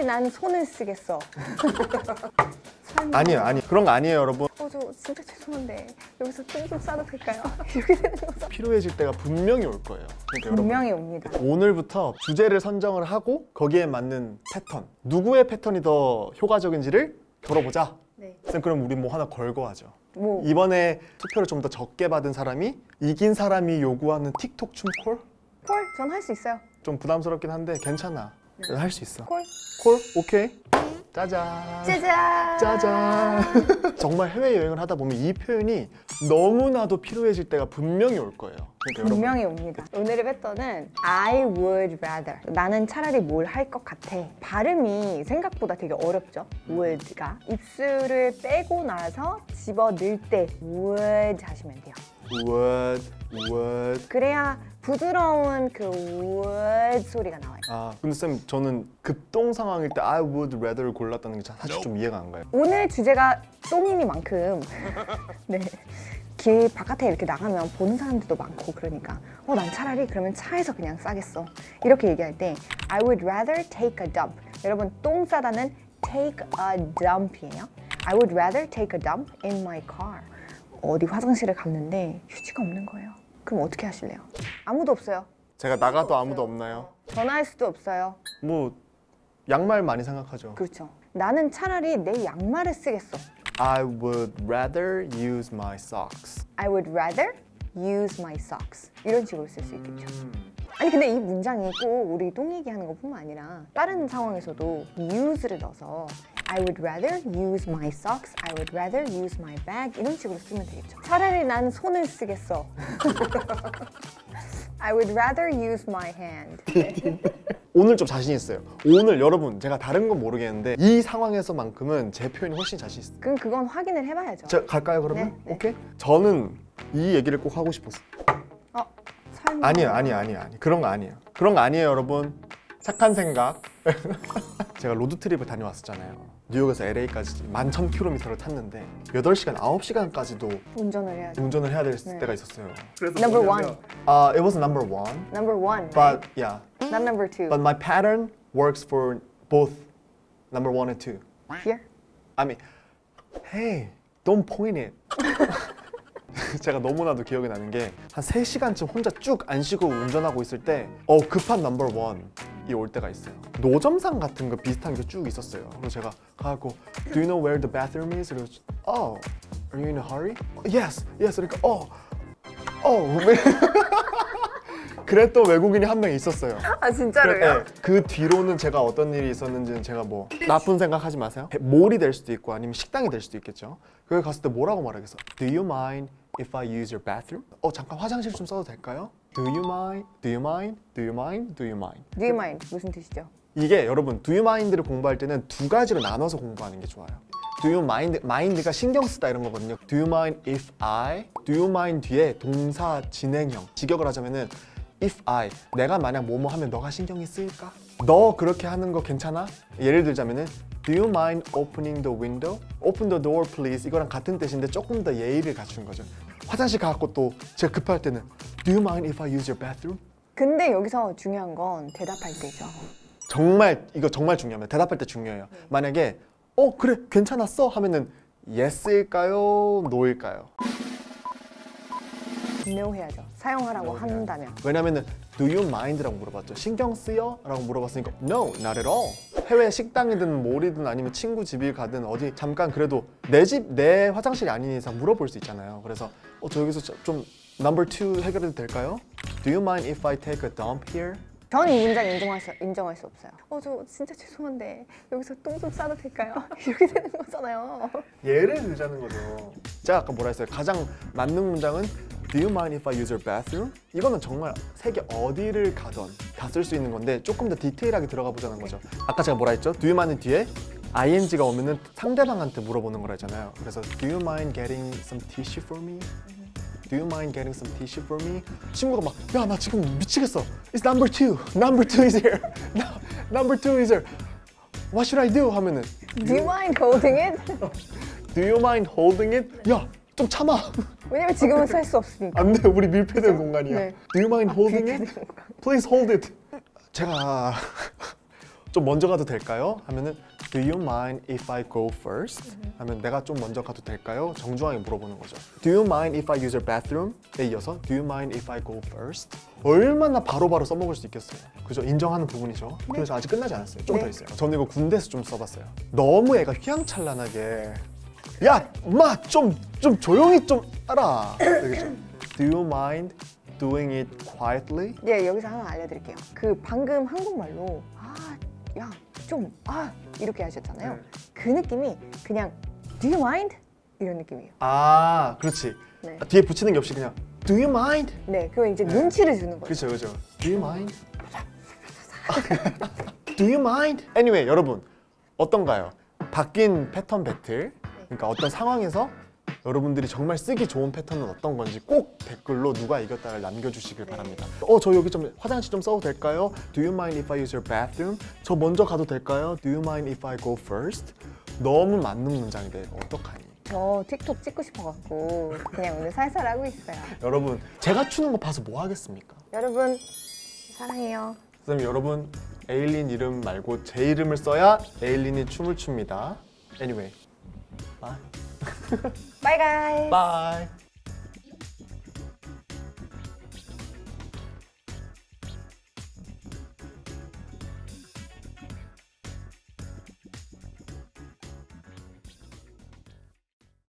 난 손을 쓰겠어. 아니 그런 거 아니에요, 여러분. 저 진짜 죄송한데 여기서 똥 좀 싸도 될까요? 이렇게 되는 거죠. 필요해질 때가 분명히 올 거예요. 그러니까 분명히 옵니다. 오늘부터 주제를 선정을 하고 거기에 맞는 패턴, 누구의 패턴이 더 효과적인지를 겨뤄보자. 네. 쌤, 그럼 우리 뭐 하나 걸고 하죠. 뭐 이번에 투표를 좀 더 적게 받은 사람이 이긴 사람이 요구하는 틱톡 춤 콜? 콜? 전 할 수 있어요. 좀 부담스럽긴 한데 괜찮아. 할 수 있어. 콜? 콜? 오케이. 짜잔. 짜잔. 짜잔. 정말 해외여행을 하다 보면 이 표현이 너무나도 필요해질 때가 분명히 올 거예요. 그러니까 분명히 여러분, 옵니다. 오늘의 패턴은 I would rather. 나는 차라리 뭘 할 것 같아. 발음이 생각보다 되게 어렵죠? would가. 입술을 빼고 나서 집어넣을 때 would 하시면 돼요. would. 그래야 부드러운 그 would 소리가 나와요. 아, 근데 쌤, 저는 급동 상황일 때 I would rather를 골랐다는 게 사실 좀 이해가 안 가요. 오늘 주제가 똥이니만큼 네. 길 바깥에 이렇게 나가면 보는 사람들도 많고 그러니까 난 차라리 그러면 차에서 그냥 싸겠어 이렇게 얘기할 때 I would rather take a dump. 여러분 똥 싸다는 take a dump이에요. I would rather take a dump in my car. 어디 화장실을 갔는데 휴지가 없는 거예요. 그럼 어떻게 하실래요? 아무도 없어요. 제가 나가도 아무도 없나요? 전화할 수도 없어요. 뭐 양말 많이 생각하죠. 그렇죠. 나는 차라리 내 양말을 쓰겠어. I would rather use my socks. I would rather use my socks. 이런 식으로 쓸 수 있겠죠. 아니 근데 이 문장이 꼭 우리 똥 얘기하는 것뿐만 아니라 다른 상황에서도 use를 넣어서 I would rather use my socks, I would rather use my bag 이런 식으로 쓰면 되겠죠. 차라리 난 손을 쓰겠어. I would rather use my hand. 오늘 좀 자신 있어요. 오늘 여러분 제가 다른 건 모르겠는데 이 상황에서만큼은 제 표현이 훨씬 자신 있어요. 그럼 그건 확인을 해봐야죠. 자, 갈까요 그러면? 네. 오케이? 저는 이 얘기를 꼭 하고 싶었어요. 설마. 아니에요. 그런 거 아니에요. 그런 거 아니에요, 여러분. 착한 생각. 제가 로드트립을 다녀왔었잖아요. 뉴욕에서 LA까지 11,000km를 탔는데 8시간, 9시간까지도 운전을 해야 될 때가 있었어요. Number one. It was number one. Number one. But yeah. Not number two. But my pattern works for both number one and two. Here? I mean, hey, don't point it. 제가 너무나도 기억이 나는 게 한 3시간쯤 혼자 쭉 안 쉬고 운전하고 있을 때 급한 넘버 원이 올 때가 있어요. 노점상 같은 거 비슷한 게 쭉 있었어요. 그래서 제가 가고 Do you know where the bathroom is? 그래서 Oh, are you in a hurry? Yes, yes. 그러니까 그랬던 외국인이 한 명 있었어요. 아 진짜로요? 네, 그 뒤로는 제가 어떤 일이 있었는지는 제가 뭐 나쁜 생각하지 마세요. 몰이 될 수도 있고 아니면 식당이 될 수도 있겠죠. 거기 갔을 때 뭐라고 말하겠어? Do you mind if I use your bathroom? 잠깐 화장실 좀 써도 될까요? Do you mind? Do you mind? Do you mind? Do you mind? Do you mind? 무슨 뜻이죠? 이게 여러분 Do you mind를 공부할 때는 두 가지로 나눠서 공부하는 게 좋아요. Do you mind? mind가 신경 쓰다 이런 거거든요. Do you mind if I? Do you mind 뒤에 동사 진행형. 직역을 하자면은 If I, 내가 만약 뭐뭐 하면 너가 신경이 쓰일까? 너 그렇게 하는 거 괜찮아? 예를 들자면은 Do you mind opening the window? Open the door please 이거랑 같은 뜻인데 조금 더 예의를 갖춘 거죠. 화장실 가갖고 또 제가 급할 때는 Do you mind if I use your bathroom? 근데 여기서 중요한 건 대답할 때죠. 이거 정말 중요합니다. 대답할 때 중요해요. 만약에 그래 괜찮았어 하면은 Yes일까요? No일까요? No 해야죠. 사용하라고 한다면. 왜냐면은 Do you mind라고 물어봤죠. 신경 쓰여? 라고 물어봤으니까 No, not at all. 해외 식당이든 몰이든 아니면 친구 집을 가든 어디 잠깐 그래도 내 집, 내 화장실이 아닌 이상 물어볼 수 있잖아요. 그래서 저 여기서 좀 number two 해결해도 될까요? Do you mind if I take a dump here? 전 이 문장 인정할 수 없어요. 저 진짜 죄송한데 여기서 똥 좀 싸도 될까요? 이렇게 되는 거잖아요. 예를 들자는 거죠. 제가 아까 뭐라 했어요? 가장 맞는 문장은 Do you mind if I use your bathroom? 이거는 정말 세계 어디를 가던 다 쓸 수 있는 건데 조금 더 디테일하게 들어가 보자는 거죠. 아까 제가 뭐라 했죠? Do you mind 뒤에 ing가 오면은 상대방한테 물어보는 거라 했잖아요. 그래서 Do you mind getting some tissue for me? Do you mind getting some tissue for me? 친구가 막 야 나 지금 미치겠어. It's number two. Number two is here. Number two is here. What should I do? 하면은 Do you mind holding it? Do you mind holding it? 야 좀 참아. 왜냐면 지금은 살 수 없으니까. 안 돼, 우리 밀폐된 공간이야. 네. Do you mind holding it? Please hold it. 제가 좀 먼저 가도 될까요? 하면은 Do you mind if I go first? 하면 내가 좀 먼저 가도 될까요? 정중하게 물어보는 거죠. Do you mind if I use your bathroom?에 이어서 Do you mind if I go first? 얼마나 바로바로 써먹을 수 있겠어요. 그죠? 인정하는 부분이죠. 그래서 아직 끝나지 않았어요. 좀 더 네. 있어요. 저는 이거 군대에서 좀 써봤어요. 너무 애가 휘황찬란하게 야, 엄마 좀 조용히 좀 하라. 그렇죠? Do you mind doing it quietly? 네, 여기서 하나 알려드릴게요. 그 방금 한국말로 이렇게 하셨잖아요. 그 느낌이 그냥 Do you mind? 이런 느낌이에요. 아, 그렇지. 네. 뒤에 붙이는 게 없이 그냥 Do you mind? 네, 그거 이제 눈치를 주는 거죠. 그렇죠, 그렇죠. Do you mind? Do you mind? Anyway, 여러분 어떤가요? 바뀐 패턴 배틀. 그러니까 어떤 상황에서 여러분들이 정말 쓰기 좋은 패턴은 어떤 건지 꼭 댓글로 누가 이겼다를 남겨주시길 바랍니다. 저 여기 좀 화장실 좀 써도 될까요? Do you mind if I use your bathroom? 저 먼저 가도 될까요? Do you mind if I go first? 너무 맞는 문장이 돼요. 어떡하니? 저 틱톡 찍고 싶어갖고 그냥 오늘 살살 하고 있어요. 여러분 제가 추는 거 봐서 뭐 하겠습니까? 여러분 사랑해요. 선생님 여러분 에일린 이름 말고 제 이름을 써야 에일린이 춤을 춥니다. Anyway, bye. Bye guys. Bye.